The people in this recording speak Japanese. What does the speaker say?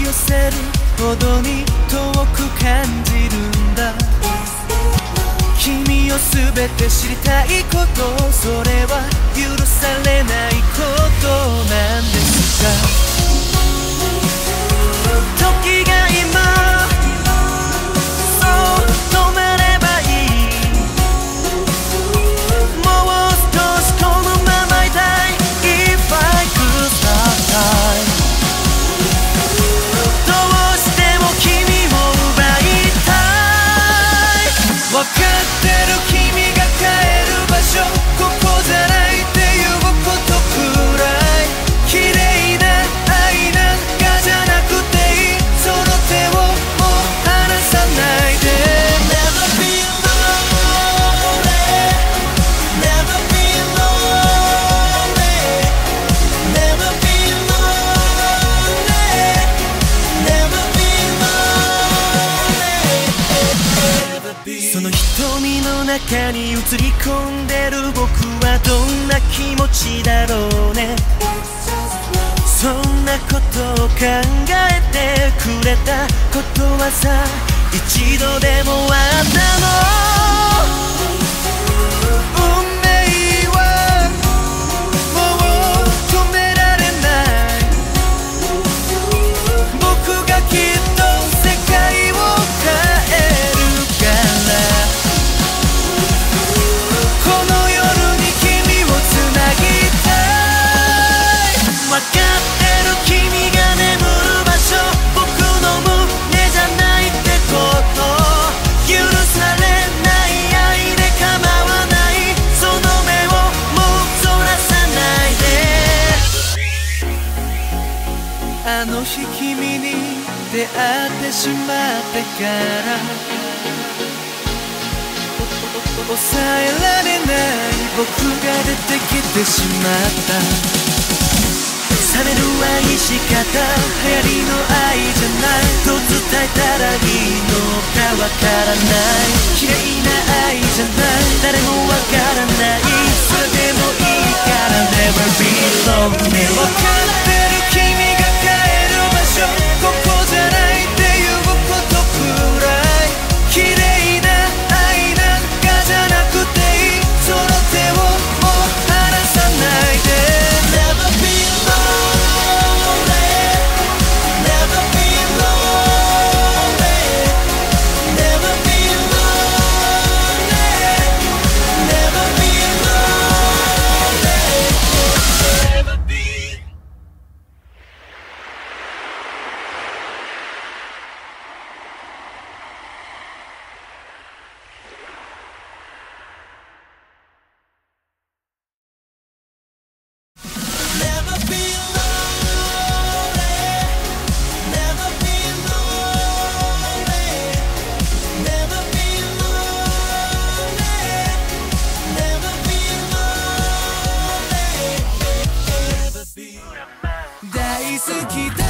寄せるほどに遠く感じるんだ。君を全て知りたいこと、それは許されないことなんですか。時が今そう止まればいい。もう少しこのままいたい。 If I could stop time、 どうしても君を奪いたい。分かってる君が帰る場所、ここじゃないっていうことくらい綺麗な愛なんかじゃなくていい。その手をもう離さないで。 Never be lonely, never be lonely, never be lonely, never be lonely。 その瞳の中に映り込んでる僕はどんな気持ちだろうね。そんなことを考えてくれたことはさ、一度でもあったの。運命はもう止められない。僕がきっと世界を変えるから。この夜に君をつなぎたい。分かってる君が眠る場所、僕の胸じゃないってこと。許されない愛で構わない。その目をもうそらさないで。あの日君に出会ってしまってから抑えられない僕が出てきてしまった。冷める愛し方、流行りの愛じゃないと伝えたらいいのかわからない。綺麗な愛じゃない、誰もわからない。それでもいいから Never be lonely。 分かってる君が帰る場所、ここじゃないっていうことくらい綺麗な愛なんかじゃなくていい。その手をもう離さないで。 Never be lonely, never be lonely, never be lonely, never be lonely, never be。 Never be lonely, never be lonely, never be lonely, never be lonely, never be。 大好きだ